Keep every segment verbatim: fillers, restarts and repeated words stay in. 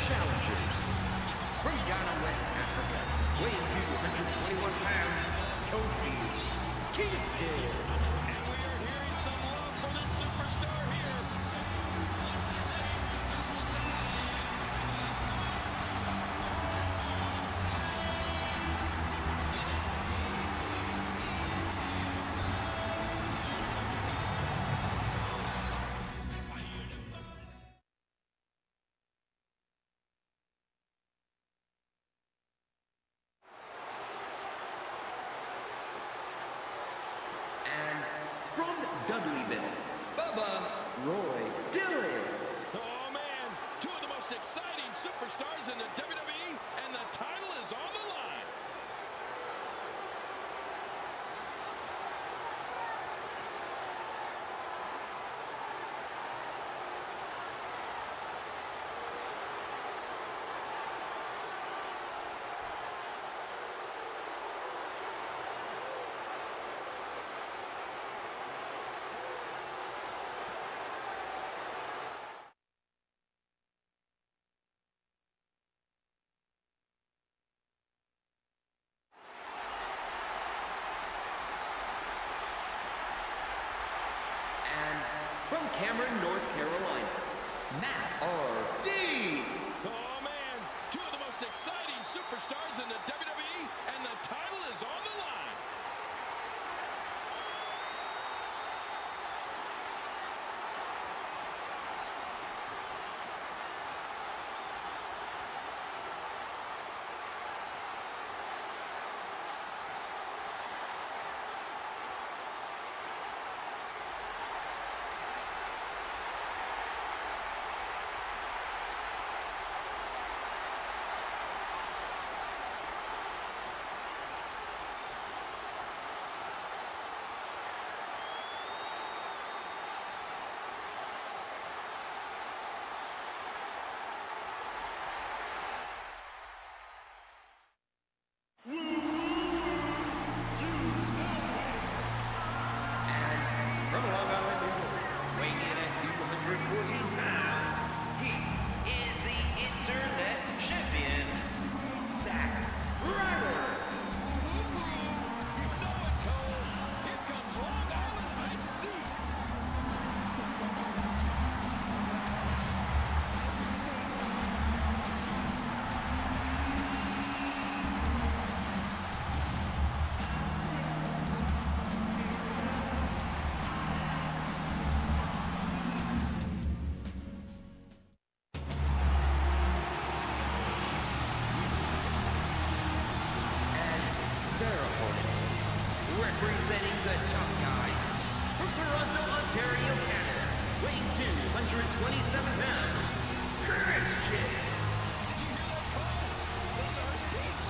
challengers. From Ghana, West Africa, weighing two hundred twenty-one pounds, Kofi Kingston. And we are hearing some love for this superstar here. From Dudleyville, Bubba Roy Dillon. Oh man, two of the most exciting superstars in the W W E, and the title is on the line. From Cameron, North Carolina, Matt R D. Oh man, two of the most exciting superstars in the W W E, and the title is on the line. From Long Island, New York, weighing in at two hundred fourteen pounds, he is the Internet Champion, Zack Ryder. You know it, Cole. Here comes Long Island Ice. Representing the tough guys, from Toronto, Ontario, Canada, weighing two hundred twenty-seven pounds, Christian. Did you hear that, Cole? Those are his beats.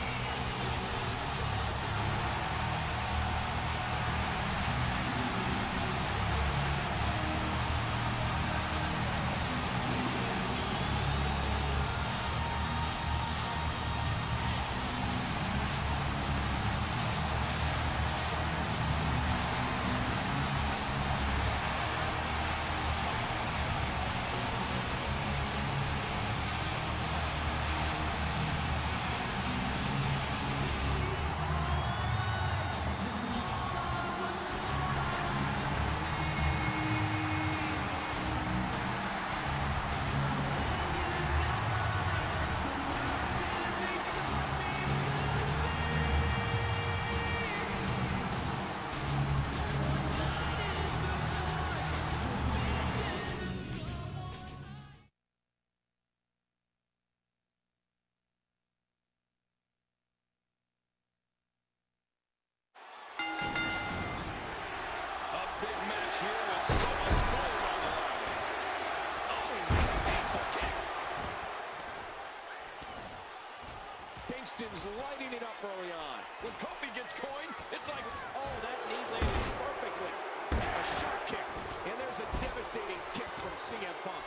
Kingston's lighting it up early on. When Kofi gets coin, it's like, oh, that knee landed perfectly. A sharp kick, and there's a devastating kick from C M Punk.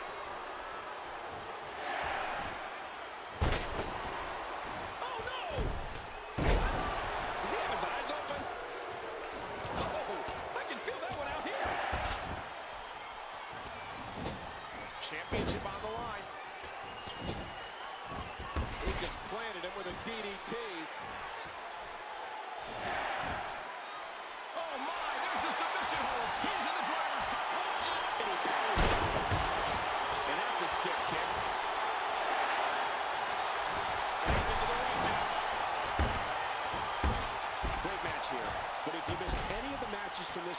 Oh, no! What? Does he have his eyes open? Oh, I can feel that one out here. Championship on the line.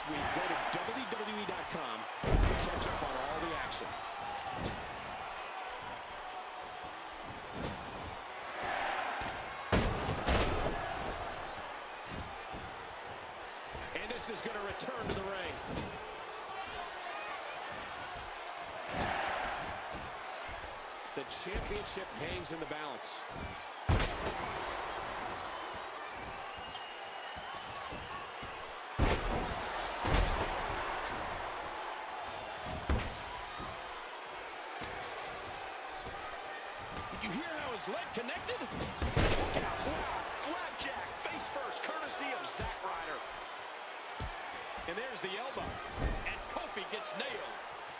week, go to W W E dot com to catch up on all the action. And this is going to return to the ring. The championship hangs in the balance. Did you hear how his leg connected? Look out, wow, flapjack, face first, courtesy of Zack Ryder. And there's the elbow. And Kofi gets nailed.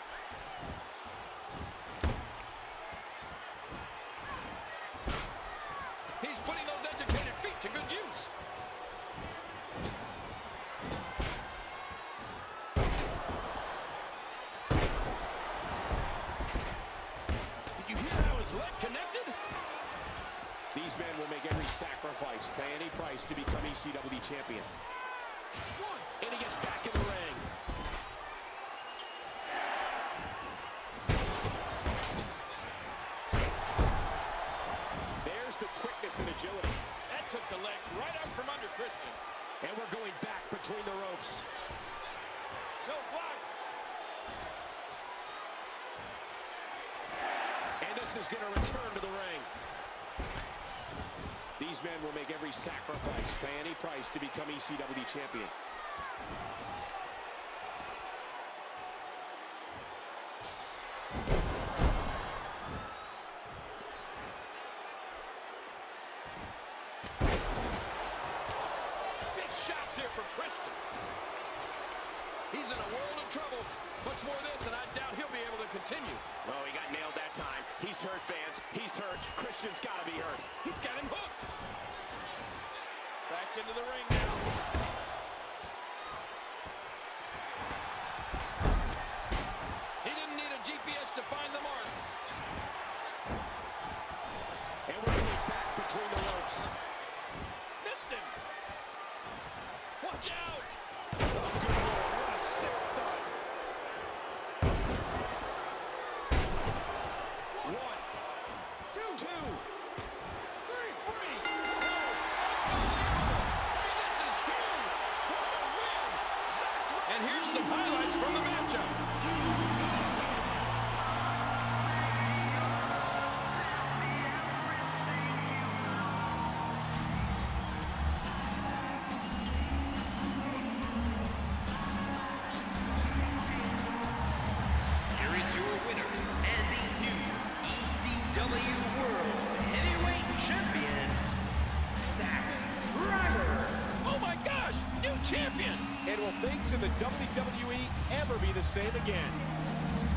He's putting those educated feet to good use. Did you hear how his leg connected? These men will make every sacrifice, pay any price to become E C W champion. One. And he gets back in the ring. There's the quickness and agility. That took the legs right up from under Christian. And we're going back between the ropes. No, blocked. And this is going to return to the ring. These men will make every sacrifice, pay any price to become E C W champion. Big shots here from Christian. He's in a world of trouble. Much more of this, and I doubt he'll be able to continue. Oh, he got nailed that time. He's hurt, fans. He's hurt. Christian's got to be hurt. He's got him hooked. Back into the ring now. He didn't need a G P S to find the mark. And we're going back between the ropes. Missed him. Watch out. Oh, good Lord. What a sick thud. One, two, two, three, three. Hey, this is huge. What a win. Zack. And here's some highlights from the matchup. Here is your winner and the new E C W World Heavyweight Champion, Zack Ryder. Oh my gosh, new champion. And will things in the W W E ever be the same again?